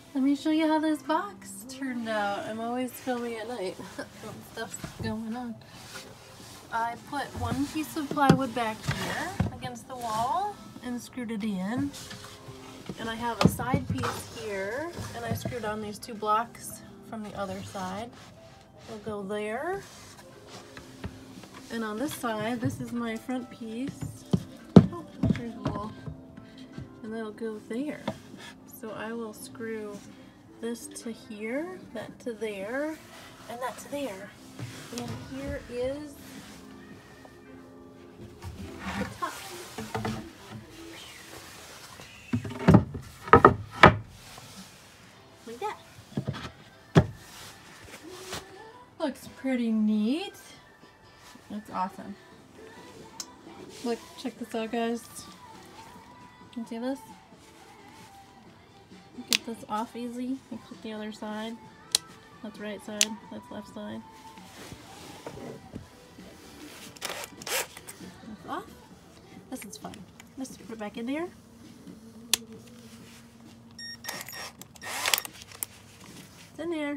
Let me show you how this box turned out. I'm always filming at night when stuff's going on. I put one piece of plywood back here against the wall and screwed it in. And I have a side piece here, and I screwed on these two blocks from the other side. They'll go there. And on this side, this is my front piece. Oh, there's a wall. And that'll go there. So I will screw this to here, that to there, and that to there. And here is the top. Like that. Looks pretty neat. That's awesome. Look, check this out, guys. Can you see this? Get this off easy. You click the other side. That's right side. That's left side. That's off. This is fun. Let's put it back in there. It's in there.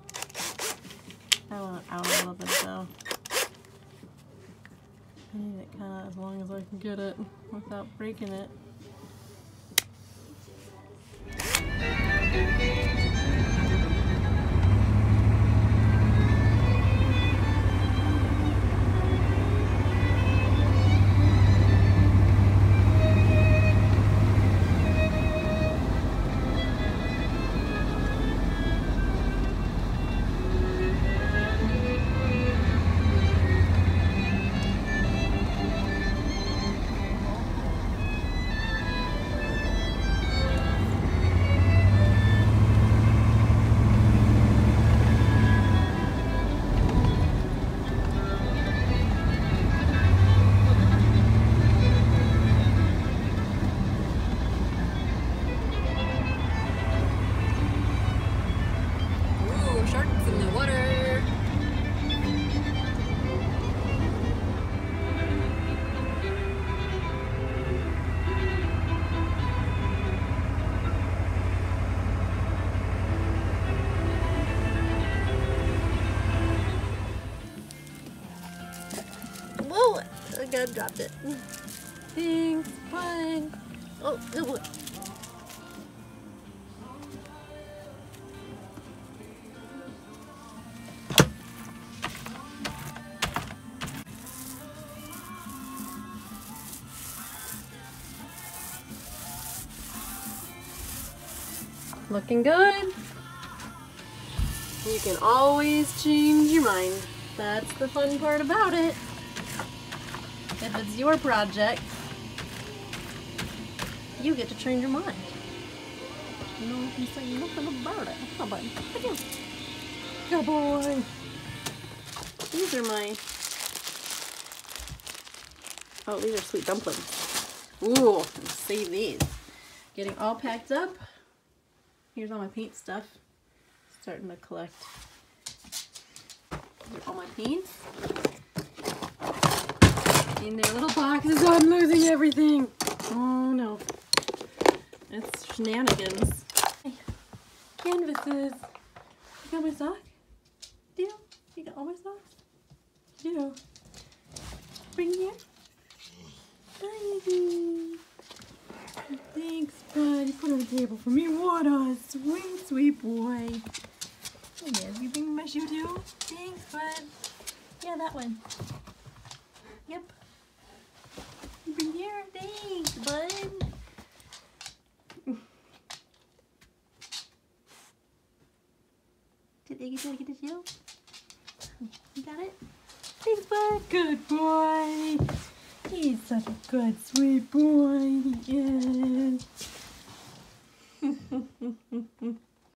I want it out a little bit though. I need it kind of as long as I can get it without breaking it. I dropped it. Thanks, bye. Oh, no. Looking good. You can always change your mind. That's the fun part about it. If it's your project, you get to change your mind. You know, you can say nothing about it. How about you? Good boy. These are my... Oh, these are sweet dumplings. Ooh, let's save these. Getting all packed up. Here's all my paint stuff. Starting to collect. These are all my paints. In their little boxes. Oh, I'm losing everything. Oh no. It's shenanigans. Hey, canvases. You got my sock? Do you? You got all my socks? Do. Bring here. Baby. Thanks, bud. You put it on the table for me. What a sweet, sweet boy. Oh, yes, you bring my shoe too? Thanks, bud. Yeah, that one. Yep. Bring here. Thanks, bud. Did they get the shoe? You got it? Thanks, bud. Good boy. He's such a good, sweet boy. He is.